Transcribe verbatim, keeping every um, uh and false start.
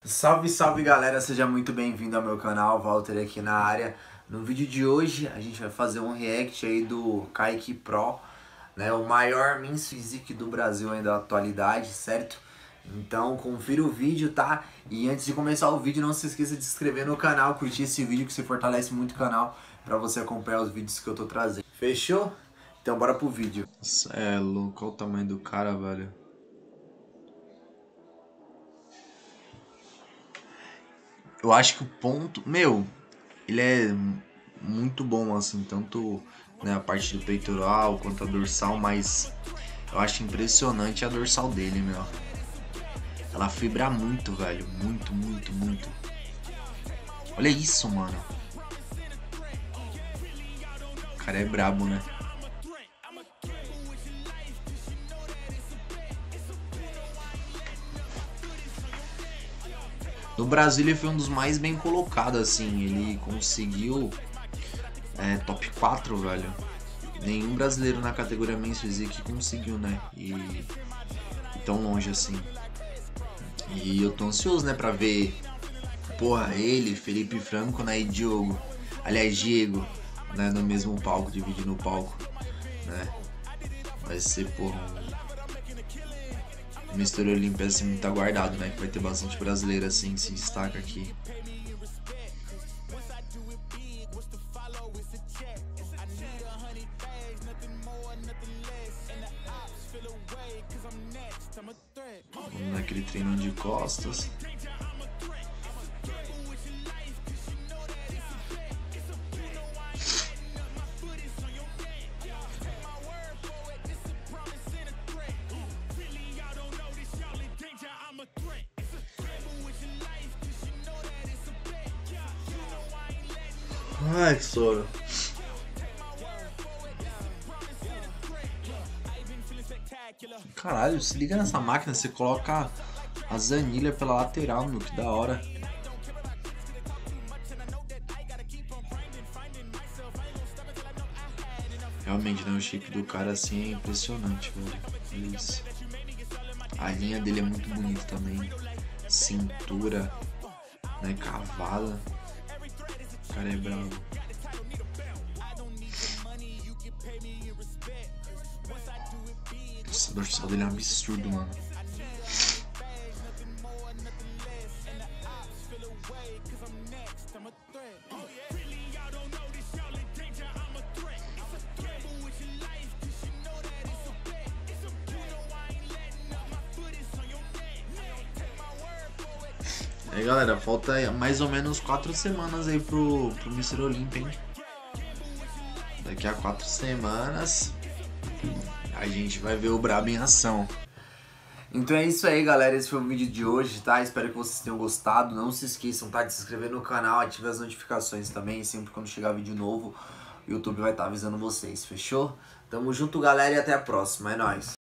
Salve, salve galera, seja muito bem-vindo ao meu canal, Walter aqui na área. No vídeo de hoje a gente vai fazer um react aí do Kaique Pro, né, o maior Men's Physique do Brasil ainda da atualidade, certo? Então confira o vídeo, tá? E antes de começar o vídeo não se esqueça de se inscrever no canal, curtir esse vídeo que você fortalece muito o canal pra você acompanhar os vídeos que eu tô trazendo. Fechou? Então bora pro vídeo. Cê é louco, olha o tamanho do cara, velho. Eu acho que o ponto... Meu, ele é muito bom, assim, tanto né, a parte do peitoral quanto a dorsal, mas eu acho impressionante a dorsal dele, meu. Ela fibra muito, velho. Muito, muito, muito. Olha isso, mano. O cara é brabo, né? No Brasil ele foi um dos mais bem colocados, assim. Ele conseguiu é, top quatro, velho. Nenhum brasileiro na categoria Men's Physique conseguiu, né? E, e tão longe assim. E eu tô ansioso, né, pra ver, porra, ele, Felipe Franco, né, e Diogo. Aliás, Diego, né, no mesmo palco, dividindo o palco, né? Vai ser, porra, um Mister Olímpia, assim, muito aguardado, né? Que vai ter bastante brasileiro, assim, que se destaca aqui. Vamos naquele treino de costas. Ai, que sono. Caralho, se liga nessa máquina, você coloca as anilhas pela lateral, meu, que da hora. Realmente, né, o shape do cara assim é impressionante, velho. Olha isso. A linha dele é muito bonita também. Cintura, né, cavala. O cara é bravo. Nossa, a dorsal dele é um absurdo, mano. Aí galera, falta mais ou menos quatro semanas aí pro, pro Mister Olímpia, hein? Daqui a quatro semanas a gente vai ver o brabo em ação. Então é isso aí, galera, esse foi o vídeo de hoje, tá? Espero que vocês tenham gostado. Não se esqueçam, tá, de se inscrever no canal, ative as notificações também. Sempre quando chegar vídeo novo, o YouTube vai estar avisando vocês, fechou? Tamo junto, galera, e até a próxima. É nóis!